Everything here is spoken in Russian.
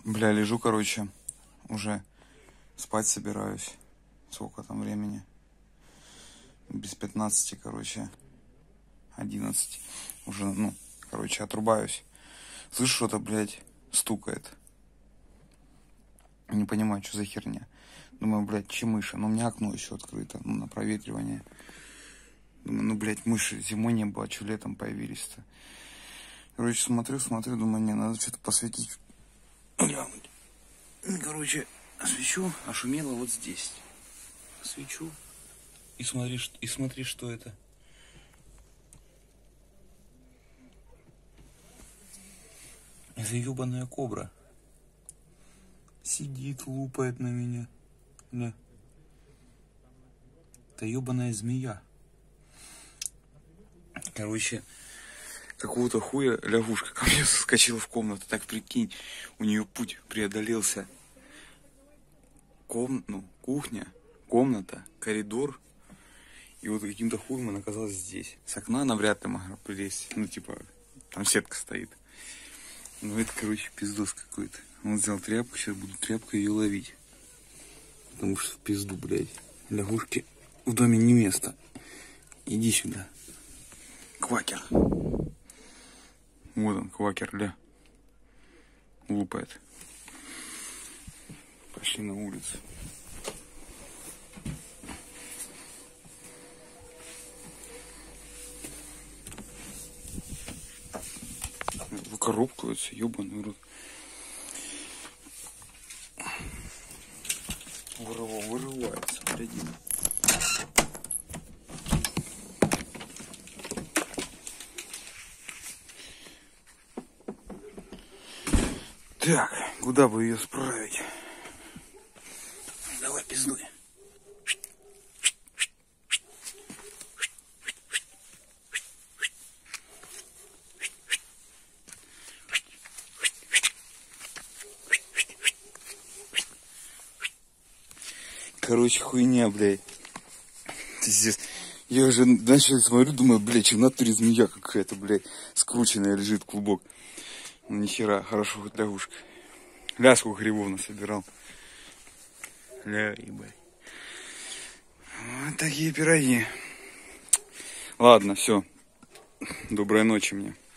Бля, лежу, короче, уже спать собираюсь. Сколько там времени? Без 15, короче, 11. Уже, ну, короче, отрубаюсь. Слышу, что-то, блядь, стукает. Не понимаю, что за херня. Думаю, блядь, чемыша. Но у меня окно еще открыто, ну, на проветривание. Думаю, ну, блядь, мыши зимой не было, что летом появились-то. Короче, смотрю, думаю, не, надо что-то посветить. Глянуть. Короче, освещу, а шумело вот здесь. Свечу и смотри, что это. Это ебаная кобра. Сидит, лупает на меня. Да. Это ебаная змея. Короче, какого-то хуя лягушка ко мне соскочила в комнату. Так прикинь, у нее путь преодолелся. Кухня, комната, коридор. И вот каким-то хуем она оказалась здесь. С окна она вряд ли могла прилезть. Ну, типа, там сетка стоит. Ну, это, короче, пиздос какой-то. Он взял тряпку, сейчас буду тряпкой ее ловить. Потому что в пизду, блядь. Лягушки в доме не место. Иди сюда. Квакер. Вот он, квакер, ля. Лупает. Пошли на улицу. Выкарабкивается, ебаный рот. Вырывается, блядина. Так, куда бы ее справить? Давай пиздуй. Короче, хуйня, блядь. Пиздец. Я уже начал смотрю, думаю, блядь, чем в натуре змея какая-то, блядь, скрученная лежит, клубок. Ну, нихера, хорошо, хоть лягушка. Ля, сколько грибов насобирал. Ля, ебать. Вот такие пироги. Ладно, все. Доброй ночи мне.